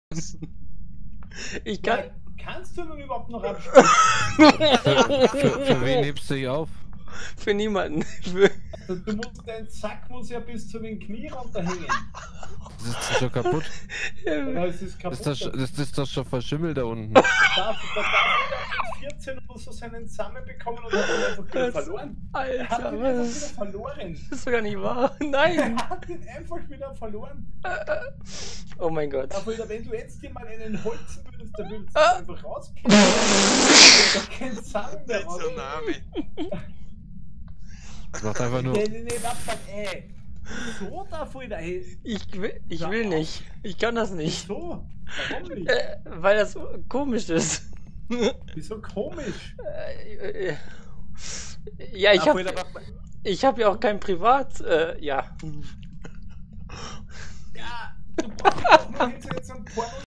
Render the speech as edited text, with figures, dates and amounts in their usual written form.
Ich kann. Ja, kannst du nun überhaupt noch abspielen? Für wen hebst du dich auf? Für niemanden. Also, dein Sack muss ja bis zu den Knie runterhängen. Das ist schon kaputt. Ja, es ist kaputt. Das ist doch schon verschimmelt da unten. Da darf jeder mit 14 oder so seinen Samen bekommen und hat ihn einfach wieder verloren. Er hat Alter, ihn einfach was? wieder verloren. Das ist sogar nicht wahr. Nein. Er hat ihn einfach wieder verloren. Oh mein Gott. Aber wenn du jetzt dir mal einen holzen würdest, dann würdest du einfach rauskippen. Da kein Samen mehr raus. Das macht einfach nur. Nee, warte, ey. So darf ich da hin. Ich will nicht. Ich kann das nicht. Wieso? Warum nicht? Weil das komisch ist. Wieso komisch? Ja, ich hab ja auch kein Privat. Ja. Ja, du brauchst doch nur hinzusetzen und Porno